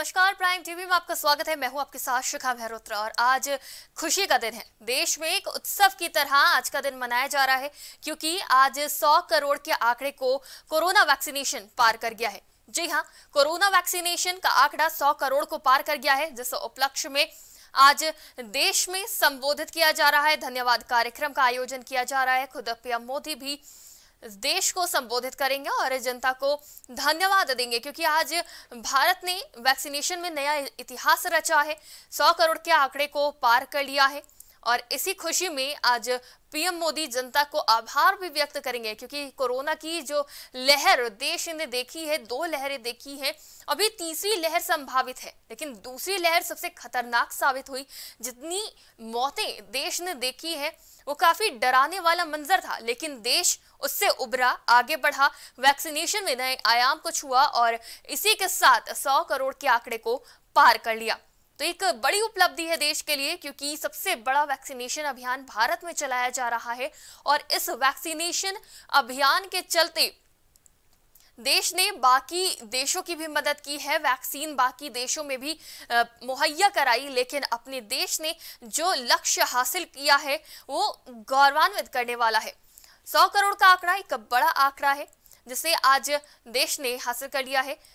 नमस्कार, prime TV में आपका स्वागत है। मैं हूं आपके साथ शिखा मेहरोत्रा और आज खुशी का दिन है। देश में एक उत्सव की तरह आज का दिन मनाया जा रहा है क्योंकि आज 100 करोड़ के आंकड़े को कोरोना वैक्सीनेशन पार कर गया है। जी हां, कोरोना वैक्सीनेशन का आंकड़ा 100 करोड़ को पार कर गया है, जिस उपलक्ष्य में आज देश में संबोधित किया जा रहा है। धन्यवाद कार्यक्रम का आयोजन किया जा रहा है। खुद पीएम मोदी भी देश को संबोधित करेंगे और जनता को धन्यवाद देंगे क्योंकि आज भारत ने वैक्सीनेशन में नया इतिहास रचा है। 100 करोड़ के आंकड़े को पार कर लिया है और इसी खुशी में आज पीएम मोदी जनता को आभार भी व्यक्त करेंगे क्योंकि कोरोना की जो लहर देश ने देखी है, 2 लहरें देखी हैं, अभी तीसरी लहर संभावित है, लेकिन दूसरी लहर सबसे खतरनाक साबित हुई। जितनी मौतें देश ने देखी है वो काफी डराने वाला मंजर था, लेकिन देश उससे उभरा, आगे बढ़ा, वैक्सीनेशन में नए आयाम को छुआ और इसी के साथ 100 करोड़ के आंकड़े को पार कर लिया। तो एक बड़ी उपलब्धि है देश के लिए क्योंकि सबसे बड़ा वैक्सीनेशन अभियान भारत में चलाया जा रहा है और इस वैक्सीनेशन अभियान के चलते देश ने बाकी देशों की भी मदद की है। वैक्सीन बाकी देशों में भी मुहैया कराई, लेकिन अपने देश ने जो लक्ष्य हासिल किया है वो गौरवान्वित करने वाला है। 100 करोड़ का आंकड़ा एक बड़ा आंकड़ा है जिसे आज देश ने हासिल कर लिया है।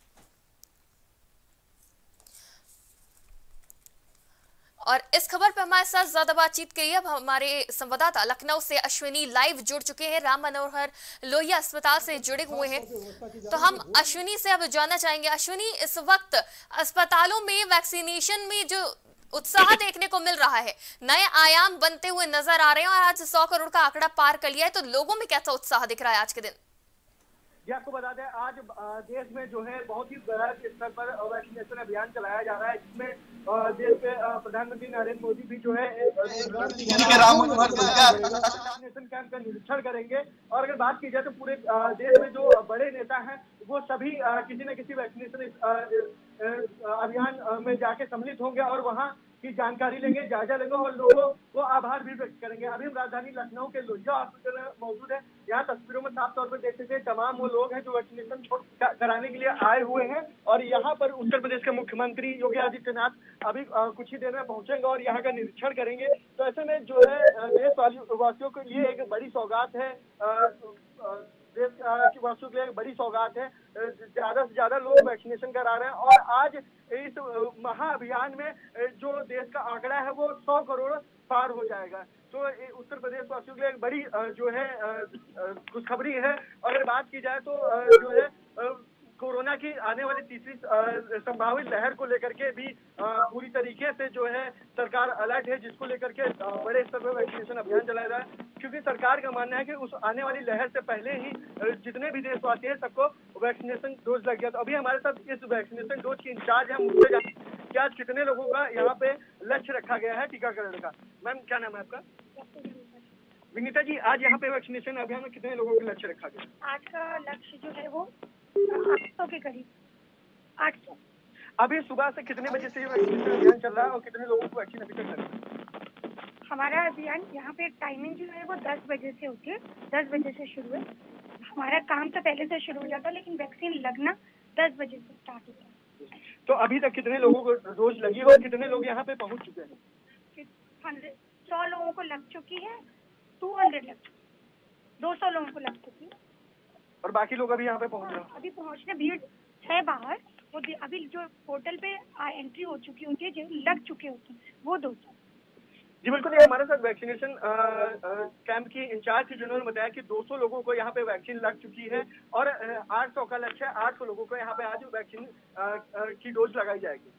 और इस खबर पर हमारे साथ ज्यादा बातचीत के लिए अब हमारे संवाददाता लखनऊ से अश्विनी लाइव जुड़ चुके हैं। राम मनोहर लोहिया अस्पताल से जुड़े हुए हैं, तो हम अश्विनी से अब जानना चाहेंगे। अश्विनी, इस वक्त अस्पतालों में वैक्सीनेशन में जो उत्साह देखने को मिल रहा है, नए आयाम बनते हुए नजर आ रहे हैं और आज 100 करोड़ का आंकड़ा पार कर लिया है, तो लोगों में कैसा उत्साह दिख रहा है आज के दिन? जी, आपको बता दें आज देश में जो है बहुत ही बड़ा स्तर पर वैक्सीनेशन अभियान चलाया जा रहा है, जिसमें देश के प्रधानमंत्री नरेंद्र मोदी भी जो है वैक्सीनेशन कैंप का निरीक्षण करेंगे। और अगर बात की जाए तो पूरे देश में जो बड़े नेता हैं वो सभी किसी न किसी वैक्सीनेशन अभियान में जाके सम्मिलित होंगे और वहाँ की जानकारी लेंगे, जायजा लेंगे और लोगों को आभार भी व्यक्त करेंगे। अभी हम राजधानी लखनऊ के लोहिया हॉस्पिटल में मौजूद है। यहाँ तस्वीरों में साफ तौर पर देख सकते हैं तमाम वो लोग हैं जो वैक्सीनेशन कराने के लिए आए हुए हैं और यहाँ पर उत्तर प्रदेश के मुख्यमंत्री योगी आदित्यनाथ अभी कुछ ही देर में पहुंचेंगे और यहाँ का निरीक्षण करेंगे। तो ऐसे में जो है देशवासियों के लिए एक बड़ी सौगात है, देश की वासियों के लिए एक बड़ी सौगात है। ज्यादा से ज्यादा लोग वैक्सीनेशन करा रहे हैं और आज इस महाअभियान में जो देश का आंकड़ा है वो 100 करोड़ पार हो जाएगा। तो उत्तर प्रदेश वासियों के लिए एक बड़ी जो है खुशखबरी है। और अगर बात की जाए तो जो है कोरोना की आने वाली तीसरी संभावित लहर को लेकर के भी पूरी तरीके से जो है सरकार अलर्ट है, जिसको लेकर के बड़े स्तर पर वैक्सीनेशन अभियान चलाया जा रहा है, क्योंकि सरकार का मानना है कि उस आने वाली लहर से पहले ही जितने भी देशवासी हैं सबको वैक्सीनेशन डोज लग गया। तो अभी हमारे साथ इस वैक्सीनेशन डोज की इंचार्ज है, मुझसे कि आज कितने लोगों का यहाँ पे लक्ष्य रखा गया है टीकाकरण का। मैम, क्या नाम है आपका? विनीता जी, आज यहाँ पे वैक्सीनेशन अभियान में कितने लोगों का लक्ष्य रखा गया? आज का लक्ष्य जो है वो 800 के करीब 800। अभी सुबह से कितने बजे से ये वैक्सीनेशन अभियान चल रहा है और कितने लोगों को वैक्सीन अभी तक लगा? हमारा अभियान यहाँ पे टाइमिंग जो है वो 10 बजे से होती है, 10 बजे से शुरू है। हमारा काम तो पहले से शुरू हो जाता है, लेकिन वैक्सीन लगना 10 बजे से स्टार्ट होता है। तो अभी तक कितने लोगों को डोज लगी हो, कितने लोग यहाँ पे पहुँच चुके हैं? 100 लोगों को लग चुकी है, 200 लग चुकी है, 200 लोगों को लग चुकी है और बाकी लोग अभी यहाँ पे पहुँच रहे हैं। अभी पहुँचने भीड़ है बाहर। वो अभी जो पोर्टल पे एंट्री हो चुकी होती है, जो लग चुके होते हैं वो 200। जी बिल्कुल, ये हमारे साथ वैक्सीनेशन कैंप की इंचार्ज थी जिन्होंने बताया कि 200 लोगों को यहाँ पे वैक्सीन लग चुकी है और 800 का लक्ष्य है। 800 लोगों को यहाँ पे आज वैक्सीन की डोज लगाई जाएगी।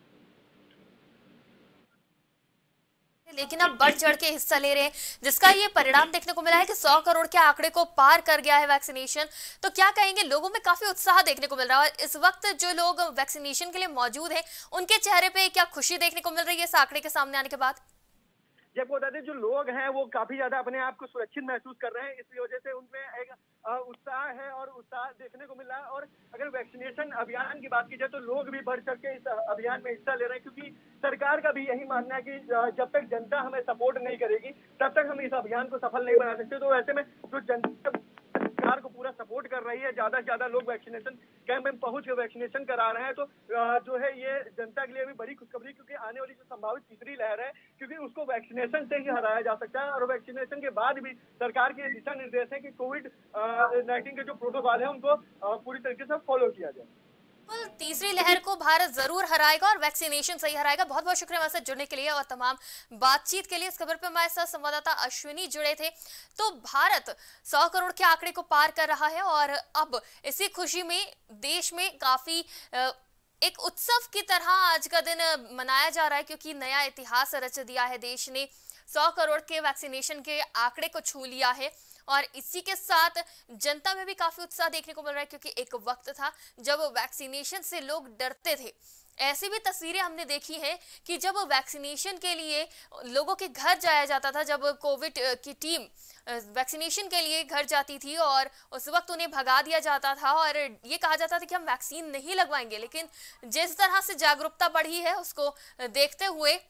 लेकिन अब बढ़ चढ़ के हिस्सा ले रहे हैं, जिसका ये परिणाम देखने को मिला है कि 100 करोड़ के आंकड़े को पार कर गया है वैक्सीनेशन। तो क्या कहेंगे, लोगों में काफी उत्साह देखने को मिल रहा है और इस वक्त जो लोग वैक्सीनेशन के लिए मौजूद हैं उनके चेहरे पे क्या खुशी देखने को मिल रही है इस आंकड़े के सामने आने के बाद? जब बता दें, जो लोग हैं वो काफी ज्यादा अपने आप को सुरक्षित महसूस कर रहे हैं, इस वजह से उनमें एक उत्साह है और उत्साह देखने को मिल रहा है। और अगर वैक्सीनेशन अभियान की बात की जाए तो लोग भी बढ़ चढ़ के इस अभियान में हिस्सा ले रहे हैं, क्योंकि सरकार का भी यही मानना है कि जब तक जनता हमें सपोर्ट नहीं करेगी तब तक हम इस अभियान को सफल नहीं बना सकते। तो ऐसे में जो जनता सरकार को पूरा सपोर्ट कर रही है, ज्यादा से ज्यादा लोग वैक्सीनेशन कैंप में पहुंच के वैक्सीनेशन करा रहे हैं। तो जो है ये जनता के लिए भी बड़ी खुशखबरी, क्योंकि आने वाली जो संभावित तीसरी लहर है, क्योंकि उसको वैक्सीनेशन से ही हराया जा सकता है। और वैक्सीनेशन के बाद भी सरकार के दिशा निर्देश है कि कोविड-19 के जो प्रोटोकॉल है उनको पूरी तरीके से फॉलो किया जाए। तीसरी लहर को भारत जरूर हराएगा और वैक्सीनेशन से ही हराएगा। बहुत बहुत शुक्रिया हमारे साथ जुड़ने के लिए और तमाम बातचीत के लिए। इस खबर पे हमारे साथ संवाददाता अश्विनी जुड़े थे। तो भारत 100 करोड़ के आंकड़े को पार कर रहा है और अब इसी खुशी में देश में काफी एक उत्सव की तरह आज का दिन मनाया जा रहा है, क्योंकि नया इतिहास रच दिया है। देश ने 100 करोड़ के वैक्सीनेशन के आंकड़े को छू लिया है और इसी के साथ जनता में भी काफी उत्साह देखने को मिल रहा है, क्योंकि एक वक्त था जब वैक्सीनेशन से लोग डरते थे। ऐसी भी तस्वीरें हमने देखी हैं कि जब वैक्सीनेशन के लिए लोगों के घर जाया जाता था, जब कोविड की टीम वैक्सीनेशन के लिए घर जाती थी और उस वक्त उन्हें भगा दिया जाता था और ये कहा जाता था कि हम वैक्सीन नहीं लगवाएंगे। लेकिन जिस तरह से जागरूकता बढ़ी है उसको देखते हुए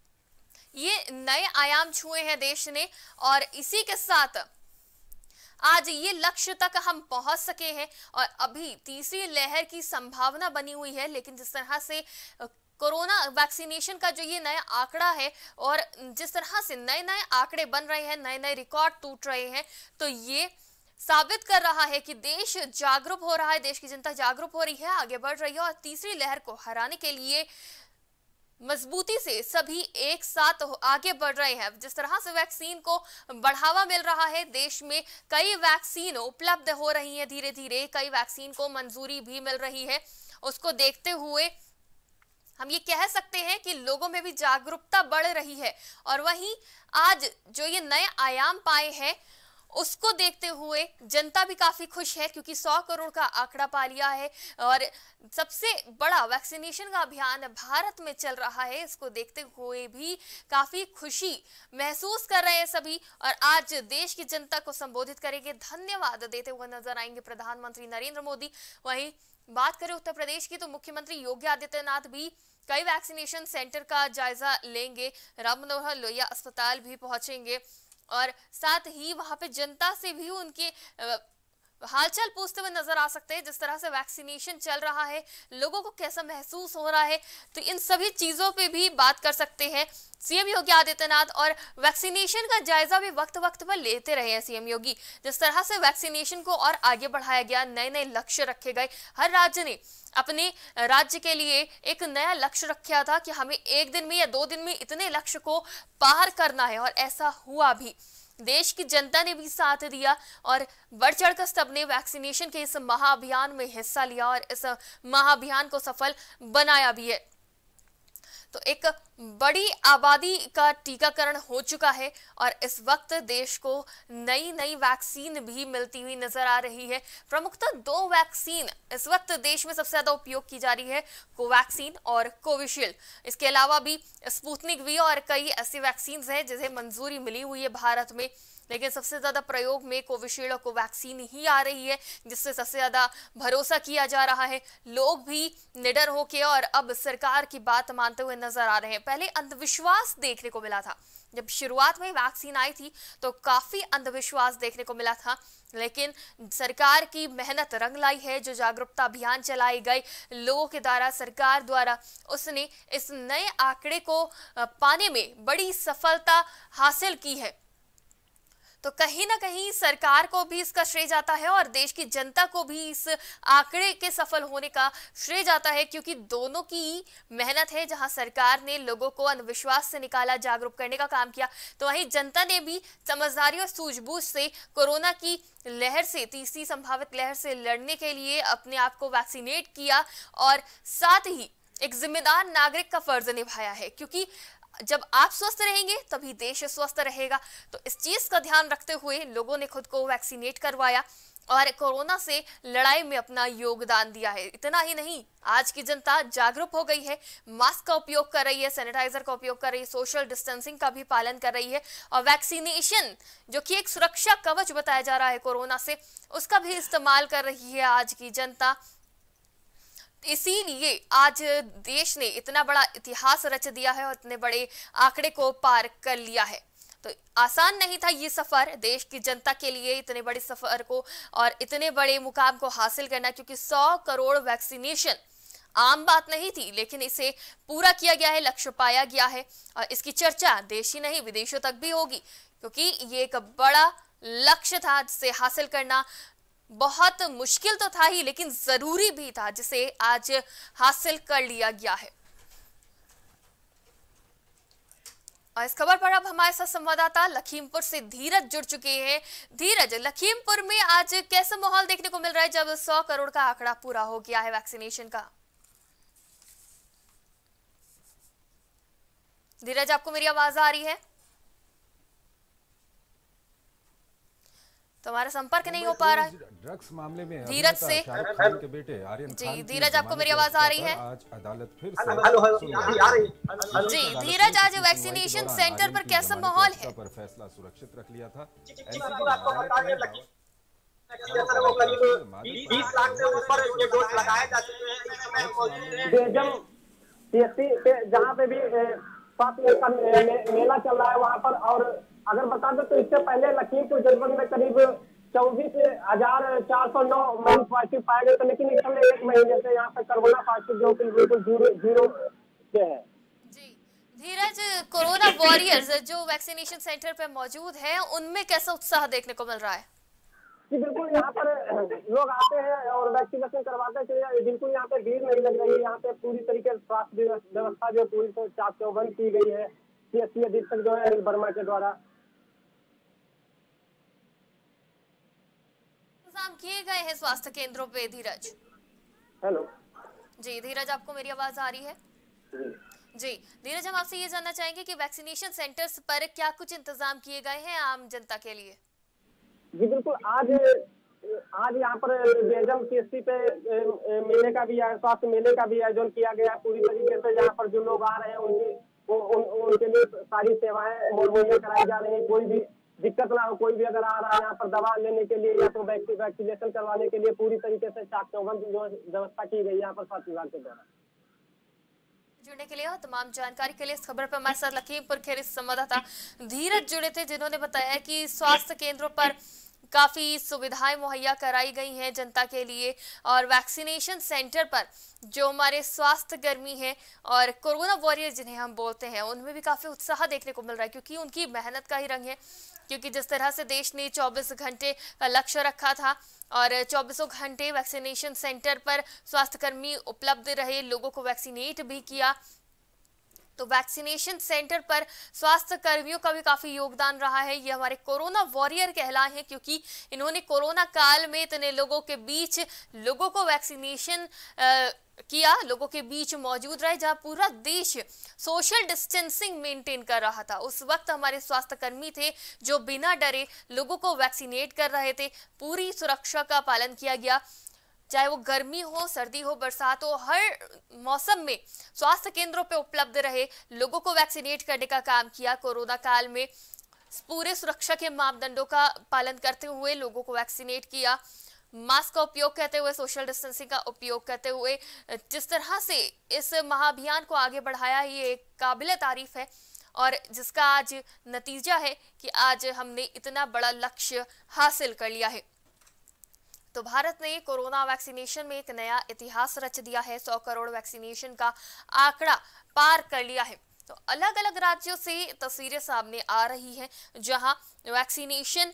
ये नए आयाम छुए हैं देश ने और इसी के साथ आज ये लक्ष्य तक हम पहुंच सके हैं और अभी तीसरी लहर की संभावना बनी हुई है। लेकिन जिस तरह से कोरोना वैक्सीनेशन का जो ये नया आंकड़ा है और जिस तरह से नए नए आंकड़े बन रहे हैं, नए नए रिकॉर्ड टूट रहे हैं, तो ये साबित कर रहा है कि देश जागरूक हो रहा है, देश की जनता जागरूक हो रही है, आगे बढ़ रही है और तीसरी लहर को हराने के लिए मजबूती से सभी एक साथ आगे बढ़ रहे हैं। जिस तरह से वैक्सीन को बढ़ावा मिल रहा है, देश में कई वैक्सीन उपलब्ध हो रही हैं, धीरे धीरे कई वैक्सीन को मंजूरी भी मिल रही है। उसको देखते हुए हम ये कह सकते हैं कि लोगों में भी जागरूकता बढ़ रही है और वहीं आज जो ये नए आयाम पाए हैं उसको देखते हुए जनता भी काफी खुश है, क्योंकि 100 करोड़ का आंकड़ा पा लिया है और सबसे बड़ा वैक्सीनेशन का अभियान भारत में चल रहा है। इसको देखते हुए भी काफी खुशी महसूस कर रहे हैं सभी और आज देश की जनता को संबोधित करेंगे, धन्यवाद देते हुए नजर आएंगे प्रधानमंत्री नरेंद्र मोदी। वहीं बात करें उत्तर प्रदेश की तो मुख्यमंत्री योगी आदित्यनाथ भी कई वैक्सीनेशन सेंटर का जायजा लेंगे, राम मनोहर लोहिया अस्पताल भी पहुंचेंगे और साथ ही वहां पे जनता से भी उनके हालचाल पूछते हुए नजर आ सकते हैं। जिस तरह से वैक्सीनेशन चल रहा है, लोगों को कैसा महसूस हो रहा है, तो इन सभी चीजों पे भी बात कर सकते हैं सीएम योगी आदित्यनाथ। और वैक्सीनेशन का जायजा भी वक्त वक्त पर लेते रहे हैं सीएम योगी। जिस तरह से वैक्सीनेशन को और आगे बढ़ाया गया, नए नए लक्ष्य रखे गए, हर राज्य ने अपने राज्य के लिए एक नया लक्ष्य रखा था कि हमें एक दिन में या 2 दिन में इतने लक्ष्य को पार करना है और ऐसा हुआ भी। देश की जनता ने भी साथ दिया और बढ़ चढ़कर सबने वैक्सीनेशन के इस महाअभियान में हिस्सा लिया और इस महाअभियान को सफल बनाया भी है। तो एक बड़ी आबादी का टीकाकरण हो चुका है और इस वक्त देश को नई नई वैक्सीन भी मिलती हुई नजर आ रही है। प्रमुखतः 2 वैक्सीन इस वक्त देश में सबसे ज्यादा उपयोग की जा रही है, कोवैक्सीन और कोविशील्ड। इसके अलावा भी स्पुतनिक वी और कई ऐसी वैक्सीन हैं जिन्हें मंजूरी मिली हुई है भारत में, लेकिन सबसे ज्यादा प्रयोग में कोविशील्ड और कोवैक्सीन ही आ रही है, जिससे सबसे ज्यादा भरोसा किया जा रहा है। लोग भी निडर होके और अब सरकार की बात मानते हुए नजर आ रहे हैं। पहले अंधविश्वास देखने को मिला था, जब शुरुआत में वैक्सीन आई थी तो काफी अंधविश्वास देखने को मिला था, लेकिन सरकार की मेहनत रंग लाई है। जो जागरूकता अभियान चलाई गई लोगों के द्वारा, सरकार द्वारा, उसने इस नए आंकड़े को पाने में बड़ी सफलता हासिल की है। तो कहीं ना कहीं सरकार को भी इसका श्रेय जाता है और देश की जनता को भी इस आंकड़े के सफल होने का श्रेय जाता है, क्योंकि दोनों की मेहनत है। जहां सरकार ने लोगों को अंधविश्वास से निकाला, जागरूक करने का काम किया, तो वहीं जनता ने भी समझदारी और सूझबूझ से कोरोना की लहर से, तीसरी संभावित लहर से लड़ने के लिए अपने आप को वैक्सीनेट किया और साथ ही एक जिम्मेदार नागरिक का फर्ज निभाया है, क्योंकि जब आप स्वस्थ रहेंगे तभी देश स्वस्थ रहेगा। तो इस चीज का ध्यान रखते हुए लोगों ने खुद को वैक्सीनेट करवाया और कोरोना से लड़ाई में अपना योगदान दिया है। इतना ही नहीं, आज की जनता जागरूक हो गई है, मास्क का उपयोग कर रही है, सैनिटाइजर का उपयोग कर रही है, सोशल डिस्टेंसिंग का भी पालन कर रही है और वैक्सीनेशन जो कि एक सुरक्षा कवच बताया जा रहा है कोरोना से, उसका भी इस्तेमाल कर रही है आज की जनता। इसीलिए आज देश ने इतना बड़ा इतिहास रच दिया है और इतने बड़े आंकड़े को पार कर लिया है। तो आसान नहीं था ये सफर देश की जनता के लिए, इतने बड़े सफर को और इतने बड़े मुकाम को हासिल करना, क्योंकि 100 करोड़ वैक्सीनेशन आम बात नहीं थी, लेकिन इसे पूरा किया गया है, लक्ष्य पाया गया है और इसकी चर्चा देश ही नहीं विदेशों तक भी होगी, क्योंकि ये एक बड़ा लक्ष्य था जिसे हासिल करना बहुत मुश्किल तो था ही, लेकिन जरूरी भी था, जिसे आज हासिल कर लिया गया है। और इस खबर पर अब हमारे साथ संवाददाता लखीमपुर से धीरज जुड़ चुके हैं। धीरज, लखीमपुर में आज कैसा माहौल देखने को मिल रहा है जब 100 करोड़ का आंकड़ा पूरा हो गया है वैक्सीनेशन का? धीरज, आपको मेरी आवाज आ रही है? तो हमारा संपर्क नहीं हो पा रहा है ड्रग्स मामले में धीरज से। शाहरुख खान के बेटे आर्यन जी खान धीरज, आपको मेरी आवाज आ रही है? आज अदालत फिर से जी धीरज, आज वैक्सीनेशन सेंटर पर कैसा माहौल है? पर फैसला सुरक्षित रख लिया था। वो करीब 20 लाख से ऊपर ये डोज लगाए जा चुके हैं। इस समय मौजूद CSC पे जहाँ पे भी स्वास्थ्य का मेला चल रहा है वहाँ पर, और अगर बता दो तो इससे पहले लखीमपुर जनपद में करीब 24,409 मरीज पॉजिटिव पाए गए थे, लेकिन इस समय 1 महीने से यहाँ पे कोरोना पॉजिटिव जो कि बिल्कुल जीरो पे है। जी धीरज, कोरोना वॉरियर्स जो वैक्सीनेशन सेंटर पे मौजूद हैं, उनमें कैसा उत्साह देखने को मिल रहा है? जी बिल्कुल, यहाँ पर लोग आते हैं और वैक्सीनेशन करवाते हैं। बिल्कुल यहाँ पे भीड़ नहीं लग रही है। यहाँ पे पूरी तरीके से स्वास्थ्य व्यवस्था जो पूरी से चाक चौबंद की गई है CSC अधीक्षक जो है अनिल वर्मा के द्वारा। इंतजाम किए गए हैं स्वास्थ्य केंद्रों पे। धीरज, हेलो जी धीरज, आपको मेरी आवाज आ रही है? जी धीरज, हम आपसे ये जानना चाहेंगे कि वैक्सीनेशन सेंटर्स पर क्या कुछ इंतजाम किए गए हैं आम जनता के लिए? जी बिल्कुल, आज यहाँ पर बेजम CSC पे मेले का भी है, स्वास्थ्य मेले का भी आयोजन किया गया है पूरी तरीके से। यहाँ पर जो लोग आ रहे हैं उनके लिए सारी सेवाएं मुहैया कराई जा रही है। कोई भी दिक्कत ना हो, कोई भी अगर आ रहा है यहाँ पर दवा लेने के लिए या तो वैक्सीनेशन करवाने के लिए पूरी तरीके से चाक चौबंद जो व्यवस्था की गई है यहाँ पर स्वास्थ्य विभाग के द्वारा। जुड़ने के लिए और तमाम जानकारी के लिए इस खबर पर हमारे साथ लखीमपुर खेरी संवाददाता धीरज जुड़े थे, जिन्होंने बताया कि स्वास्थ्य केंद्रों पर काफी सुविधाएं मुहैया कराई गई हैं जनता के लिए, और वैक्सीनेशन सेंटर पर जो हमारे स्वास्थ्य कर्मी हैं और कोरोना वॉरियर जिन्हें हम बोलते हैं, उनमें भी काफी उत्साह देखने को मिल रहा है, क्योंकि उनकी मेहनत का ही रंग है। क्योंकि जिस तरह से देश ने 24 घंटे का लक्ष्य रखा था और 24 घंटे वैक्सीनेशन सेंटर पर स्वास्थ्यकर्मी उपलब्ध रहे, लोगों को वैक्सीनेट भी किया, तो वैक्सीनेशन सेंटर पर स्वास्थ्य कर्मियों का भी काफी योगदान रहा है। ये हमारे कोरोना वॉरियर कहलाए हैं, क्योंकि इन्होंने कोरोना काल में इतने लोगों के बीच लोगों को वैक्सीनेशन किया, लोगों के बीच मौजूद रहे, जहां पूरा देश सोशल डिस्टेंसिंग मेंटेन कर रहा था। उस वक्त हमारे स्वास्थ्य कर्मी थे जो बिना डरे लोगों को वैक्सीनेट कर रहे थे। पूरी सुरक्षा का पालन किया गया, चाहे वो गर्मी हो, सर्दी हो, बरसात हो, हर मौसम में स्वास्थ्य केंद्रों पे उपलब्ध रहे, लोगों को वैक्सीनेट करने का काम किया। कोरोना काल में पूरे सुरक्षा के मापदंडों का पालन करते हुए लोगों को वैक्सीनेट किया, मास्क का उपयोग करते हुए, सोशल डिस्टेंसिंग का उपयोग करते हुए जिस तरह से इस महाअभियान को आगे बढ़ाया, ये काबिले तारीफ है, और जिसका आज नतीजा है कि आज हमने इतना बड़ा लक्ष्य हासिल कर लिया है। तो भारत ने कोरोना वैक्सीनेशन में एक नया इतिहास रच दिया है। 100 करोड़ वैक्सीनेशन का आंकड़ा पार कर लिया है। तो अलग अलग राज्यों से तस्वीरें सामने आ रही हैं जहां वैक्सीनेशन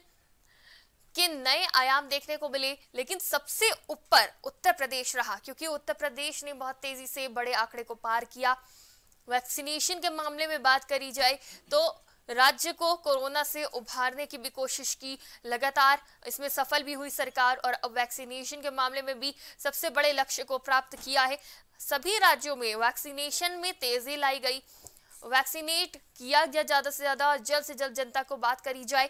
के नए आयाम देखने को मिले, लेकिन सबसे ऊपर उत्तर प्रदेश रहा, क्योंकि उत्तर प्रदेश ने बहुत तेजी से बड़े आंकड़े को पार किया। वैक्सीनेशन के मामले में बात करी जाए तो राज्य को कोरोना से उभारने की भी कोशिश की, लगातार इसमें सफल भी हुई सरकार, और अब वैक्सीनेशन के मामले में भी सबसे बड़े लक्ष्य को प्राप्त किया है। सभी राज्यों में वैक्सीनेशन में तेजी लाई गई, वैक्सीनेट किया गया ज्यादा से ज्यादा, जल्द से जल्द जनता को बात करी जाए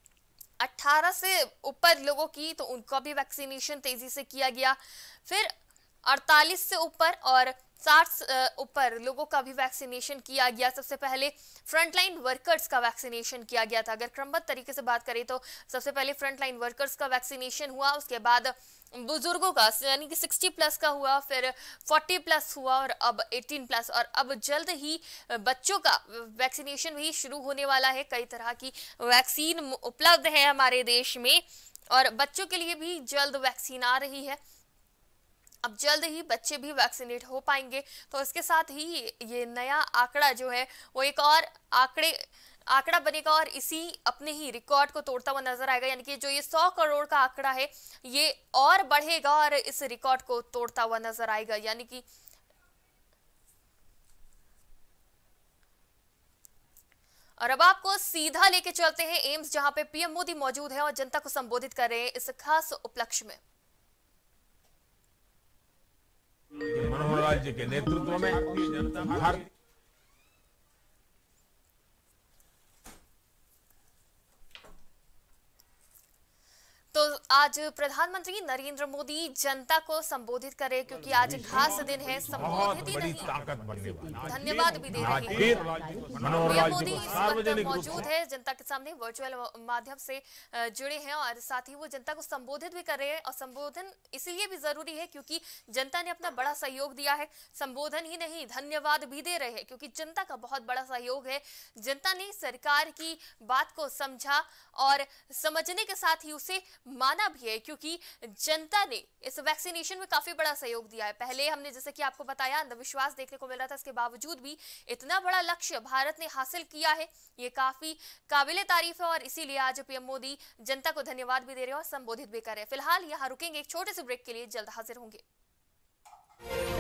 18 से ऊपर लोगों की, तो उनका भी वैक्सीनेशन तेजी से किया गया। फिर 48 से ऊपर और 60 ऊपर लोगों का भी वैक्सीनेशन किया गया। सबसे पहले फ्रंटलाइन वर्कर्स का वैक्सीनेशन किया गया था। अगर क्रमबद्ध तरीके से बात करें तो सबसे पहले फ्रंटलाइन वर्कर्स का वैक्सीनेशन हुआ, उसके बाद बुजुर्गों का यानी कि 60+ का हुआ, फिर 40+ हुआ और अब 18+, और अब जल्द ही बच्चों का वैक्सीनेशन भी शुरू होने वाला है। कई तरह की वैक्सीन उपलब्ध है हमारे देश में और बच्चों के लिए भी जल्द वैक्सीन आ रही है। अब जल्द ही बच्चे भी वैक्सीनेट हो पाएंगे। तो इसके साथ ही ये नया आंकड़ा जो है वो एक और आंकड़ा बनेगा और इसी अपने ही रिकॉर्ड को तोड़ता हुआ नजर आएगा। यानी कि जो ये 100 करोड़ का आंकड़ा है ये और बढ़ेगा और इस रिकॉर्ड को तोड़ता हुआ नजर आएगा। यानी कि और अब आपको सीधा लेके चलते हैं एम्स, जहां पे पीएम मोदी मौजूद है और जनता को संबोधित कर रहे हैं इस खास उपलक्ष्य में। मनोहर लाल जी के नेतृत्व में तो आज प्रधानमंत्री नरेंद्र मोदी जनता को संबोधित करें, क्योंकि आज खास दिन है। संबोधित ही नहीं, ताकत बनने वाला धन्यवाद भी दे रहे हैं। पीएम मोदी इस वक्त मौजूद है, जनता के सामने वर्चुअल माध्यम से जुड़े हैं और साथ ही वो जनता को संबोधित भी कर रहे हैं। और संबोधन इसलिए भी जरूरी है क्योंकि जनता ने अपना बड़ा सहयोग दिया है। संबोधन ही नहीं, धन्यवाद भी दे रहे हैं क्योंकि जनता का बहुत बड़ा सहयोग है। जनता ने सरकार की बात को समझा और समझने के साथ ही उसे माना भी है, क्योंकि जनता ने इस वैक्सीनेशन में काफी बड़ा सहयोग दिया है। पहले हमने जैसे कि आपको बताया अंधविश्वास देखने को मिल रहा था, इसके बावजूद भी इतना बड़ा लक्ष्य भारत ने हासिल किया है, ये काफी काबिले तारीफ है। और इसीलिए आज पीएम मोदी जनता को धन्यवाद भी दे रहे हैं और संबोधित भी कर रहे हैं। फिलहाल यहाँ रुकेंगे एक छोटे से ब्रेक के लिए, जल्द हाजिर होंगे।